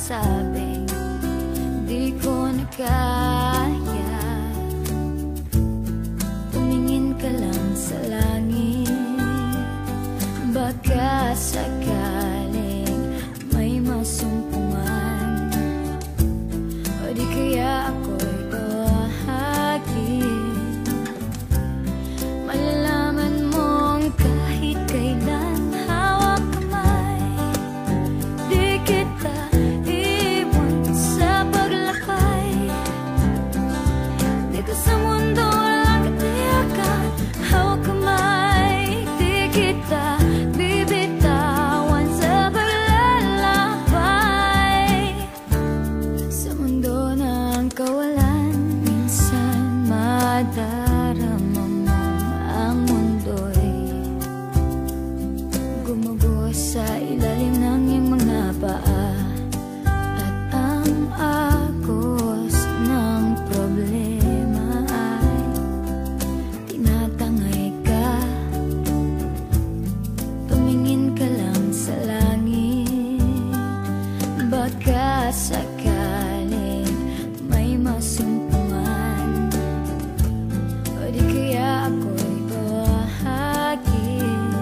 masasabing di ko na kaya. Tumingin ka lang sa langit, baka sakaling may masumpungan, o di kaya ako'y bahagin. Malalaman mong kahit kailan hawak kamay, di kita iwan sa paglakbay. Dito sa mundo walang katiyakan, hawak kamay, di kita bibitawan sa paglalakbay. Sa mundo ng kawalan, minsan madarama mo ang mundo'y gumugos sa ilalim ng iyong mga paa, at ang agos ng problema ay tinatangay ka. Tumingin ka lang sa langit, baka sakaling may masumpungan, o di kaya ako'y bahagin.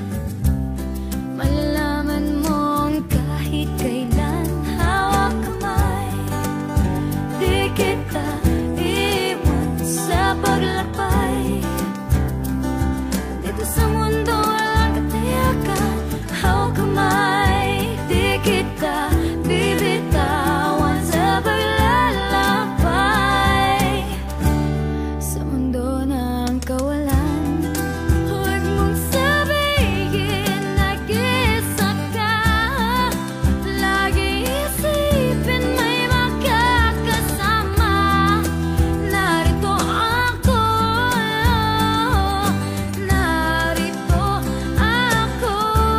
Malalaman mong kahit kailan hawak kamay, di kita iwan sa paglakbay. Dito sa mundo walang katiyakan, hawak kamay, di kita bibitawan sa paglalakbay. Sa mundo ng kawalan, huwag mong sabihin nag-isa ka. Lagi isipin may makakasama. Narito ako, narito ako.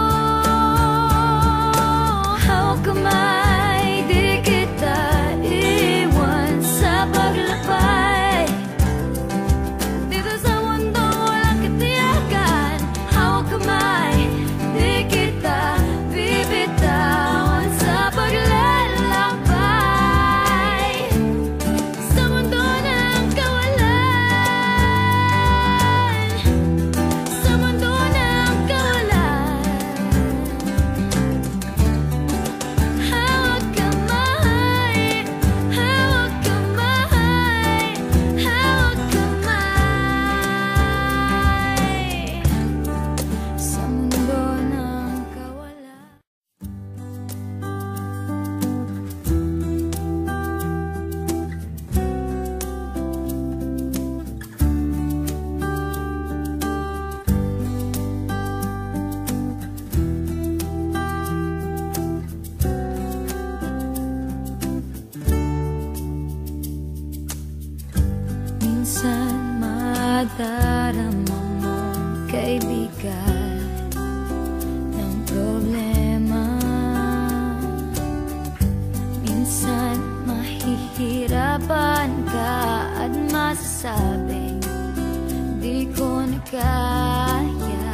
Hawak kamay, di kita iwan sa paglakbay. Dito sa mundo walang katiyakan, hawak kamay, di kita bibitawan sa paglalakbay. Sa mundo ng kawalan, sa mundo ng kawalan, hawak kamay, hawak kamay, hawak kamay. Sa mundo ng kawalan. Minsan madarama mong kaibigan ng problema. Minsan mahihirapan ka at masasabing di ko na kaya.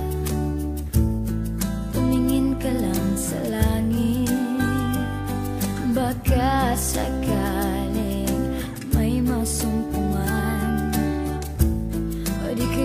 Tumingin ka lang sa langit, baka sakaling may masumpungan, o di